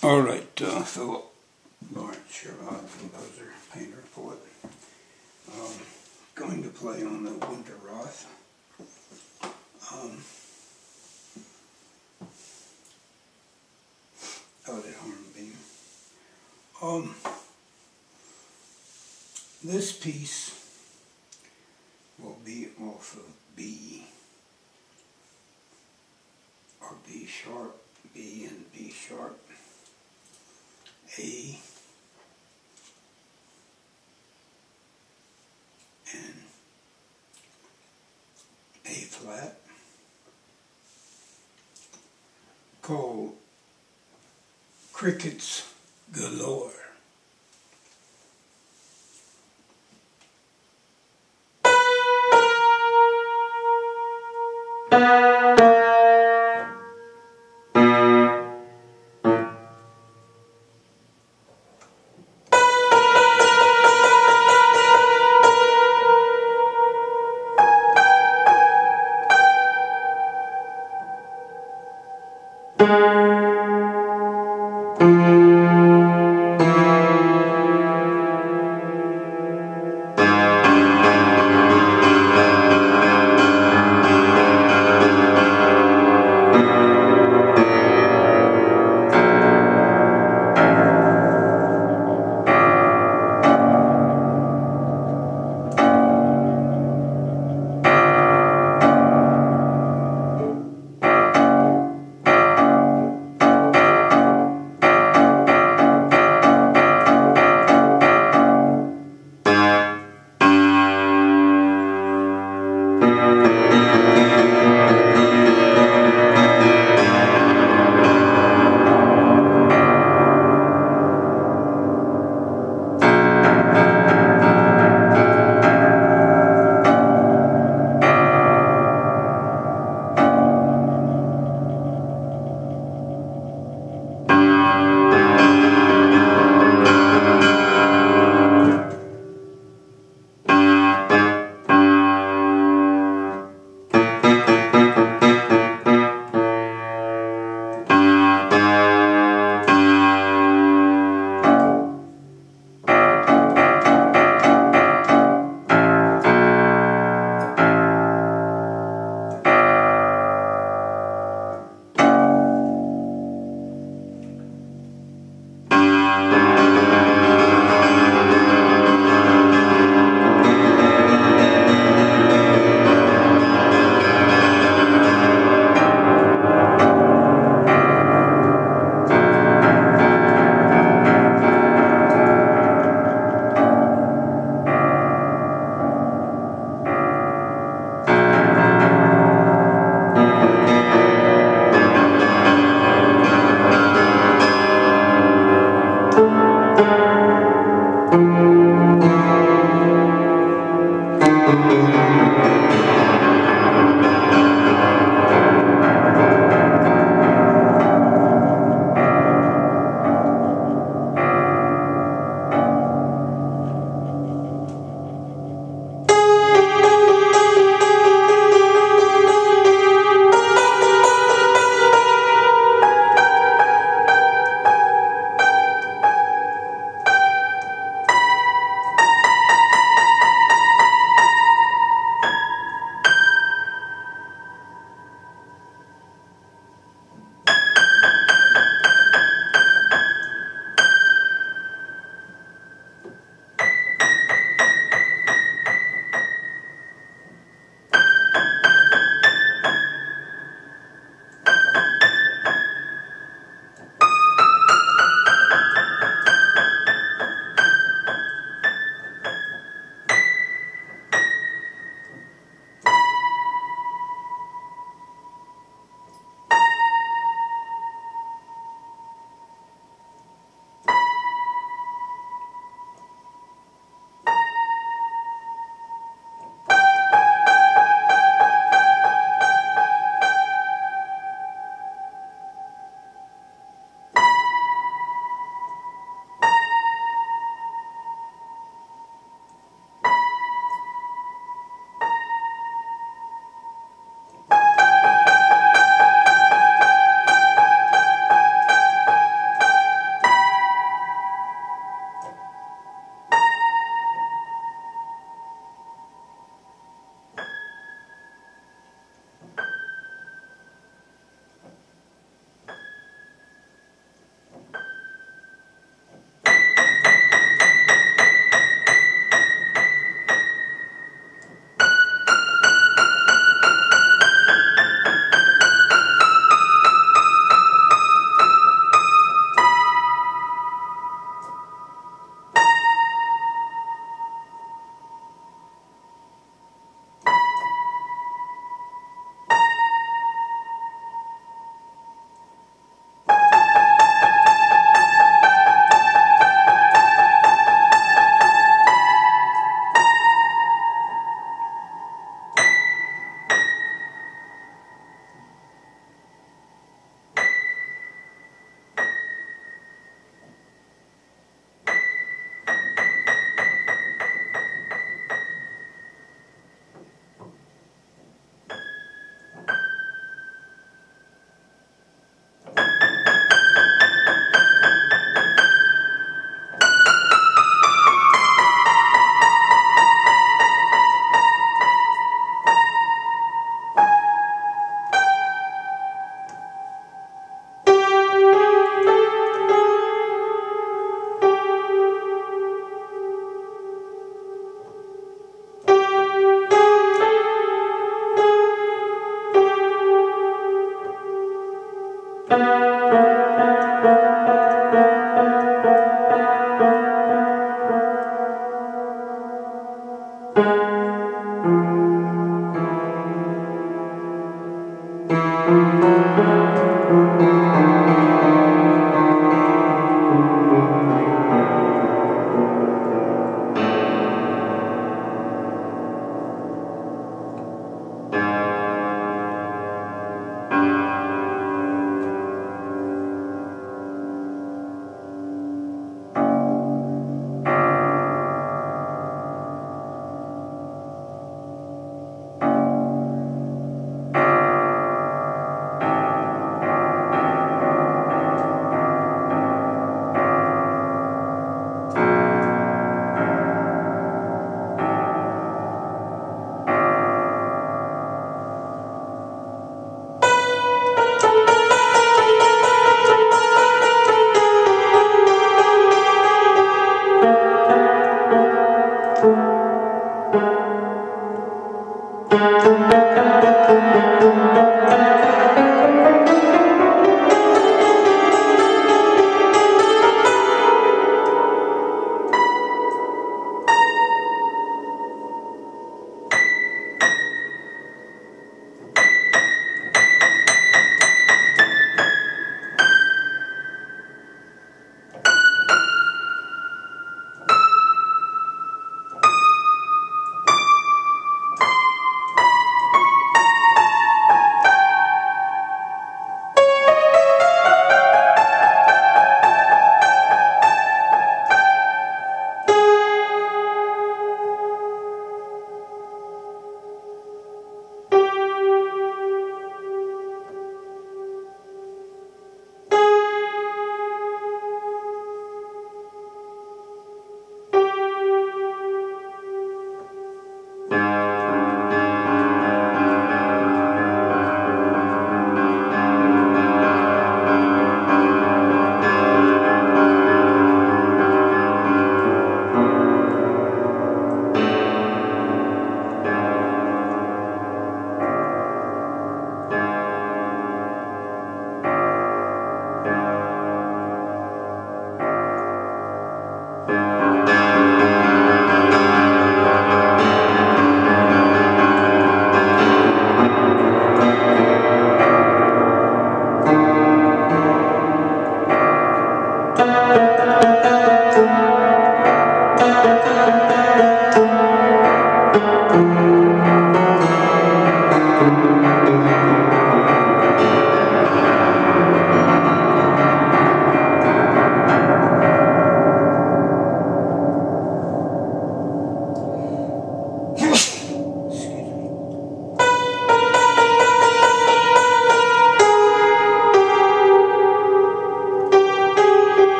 All right, Philip Lawrence Sherlock, composer, painter, poet. Going to play on the Winterroth. Out at Hornbeam. This piece will be off of B, or B sharp, B and B sharp, A, and A flat, called Crickets Galore.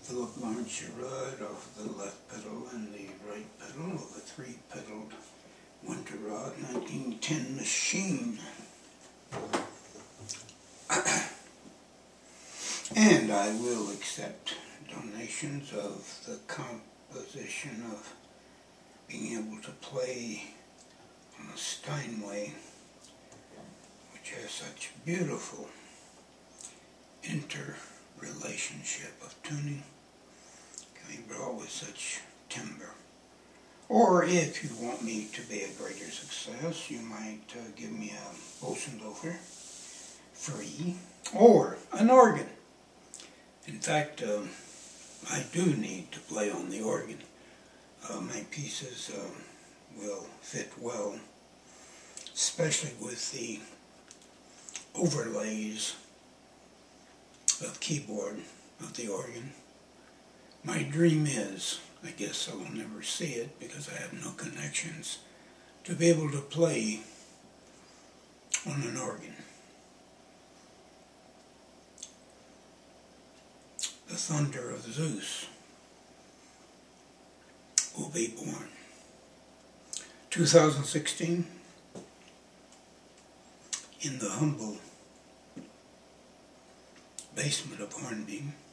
Philip Lawrence Sherrod off the left pedal and the right pedal of a three-pedaled Winter-Rod 1910 machine. And I will accept donations of the composition of being able to play on a Steinway, which has such beautiful interrelationship of tuning, can be brought with such timbre. Or if you want me to be a greater success, you might give me a Bosendorfer free, or an organ. In fact, I do need to play on the organ. My pieces will fit well, especially with the overlays of keyboard of the organ. My dream is, I guess I will never see it because I have no connections, to be able to play on an organ. The Thunder of Zeus will be born. 2016, in the humble basement of Hornbeam.